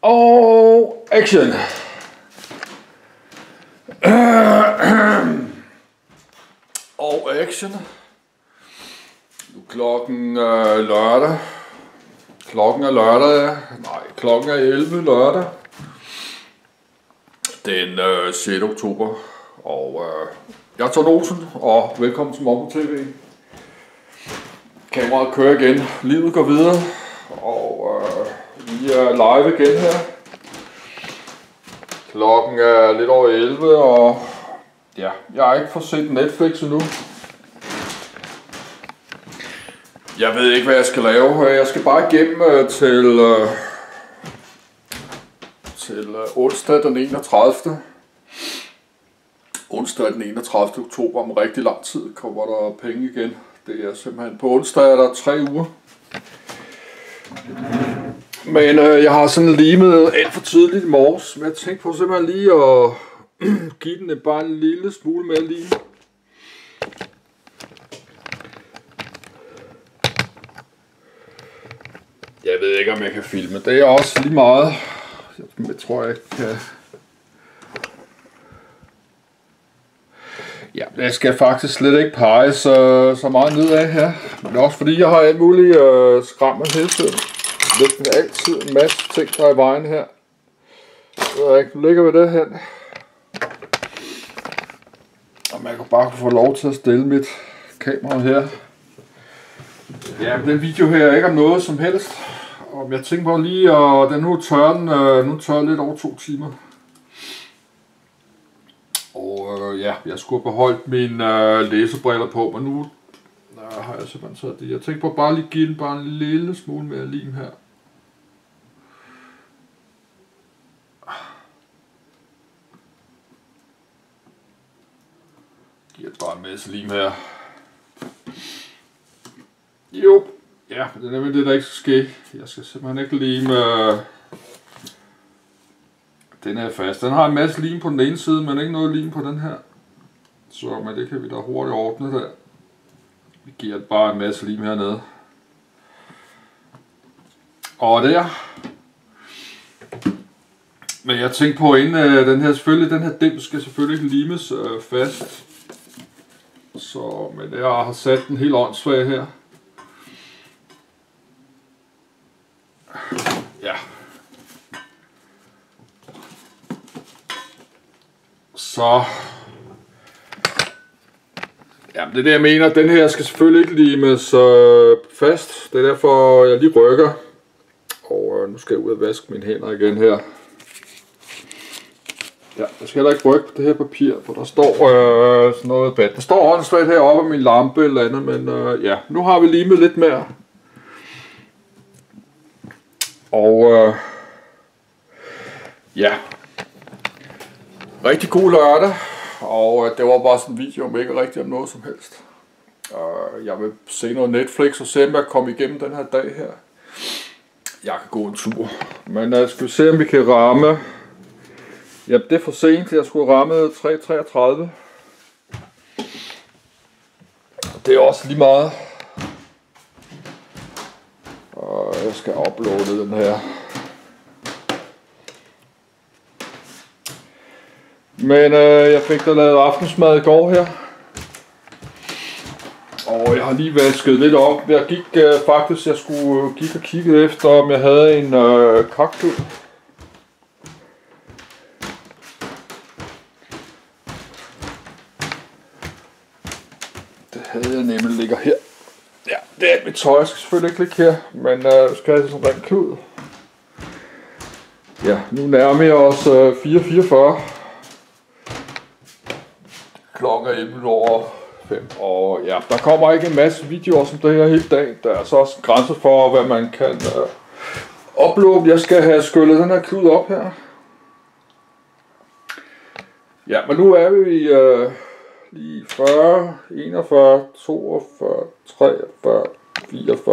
Og action! Og action. Nu er klokken lørdag. Klokken er lørdag, nej, klokken er 11 lørdag. Den 6. oktober. Og jeg er Ton Olsen, og velkommen til Mongo TV. Kameraet kører igen. Livet går videre. Og vi er live igen her. Klokken er lidt over 11, og ja, jeg har ikke fået set Netflix endnu. Jeg ved ikke, hvad jeg skal lave. Jeg skal bare igennem til onsdag den 31. Onsdag den 31. oktober, om rigtig lang tid kommer der penge igen. Det er simpelthen på onsdag er der 3 uger. Men jeg har sådan limet alt for tidligt i morges, men jeg tænkte på simpelthen lige at give den bare en lille smule mere lim. Jeg ved ikke, om jeg kan filme. Det er også lige meget. Jeg tror, jeg kan. Ja, jeg skal faktisk slet ikke pege så meget nedad her. Men også fordi jeg har alt muligt skræmmel hele tiden. Det er altid en masse ting, der er i vejen her. Så nu ligger vi derhen. Og man kan bare få lov til at stille mit kamera her. Ja, men den video her er ikke om noget som helst. Og jeg tænker på lige, og den nu tør lidt over 2 timer. Og ja, jeg skulle have beholdt mine læsebriller på, men nu har jeg simpelthen taget det. Jeg tænker på bare lige give den bare en lille smule mere lim her. Giver bare en masse lim her. Jo, ja, det er nemlig det, der ikke skal ske. Jeg skal simpelthen ikke lime den her fast. Den har en masse lim på den ene side, men ikke noget lim på den her. Så men det kan vi da hurtigt ordne der. Vi giver bare en masse lim hernede. Og der. Men jeg tænkte på, inden den her dim skal selvfølgelig ikke limes fast. Så, men jeg har sat den helt åndssvag her. Ja. Så. Ja, det er det, jeg mener. Den her skal selvfølgelig ikke limes fast. Det er derfor, jeg lige rykker. Og nu skal jeg ud og vaske mine hænder igen her. Ja, jeg skal heller ikke rykke på det her papir, for der står sådan noget bad. Der står åndssvagt heroppe af min lampe eller andet, men ja, nu har vi limet lidt mere. Og ja, rigtig god lørdag, og det var bare sådan en video om ikke rigtig om noget som helst. Jeg vil se noget Netflix og se om jeg kommer igennem den her dag her. Jeg kan gå en tur, men skal vi se om vi kan ramme. Ja, det er for sent, jeg skulle ramme 3:33. Det er også lige meget. Og jeg skal uploade den her. Men jeg fik da lavet aftensmad i går her. Og jeg har lige vasket lidt op. Jeg gik faktisk, jeg skulle gik og kigge efter, om jeg havde en kaktus. Det havde jeg nemlig ligger her. Ja, det er mit tøj. Jeg skal selvfølgelig ikke ligge her, men skal jeg sådan en klud. Ja, nu nærmer jeg os 4:44. Klokken er 11:05, og ja, der kommer ikke en masse videoer som det her hele dagen. Der er så også grænser for, hvad man kan uploade. Jeg skal have skyllet den her klud op her. Ja, men nu er vi lige 40, 41, 42, 43, 44.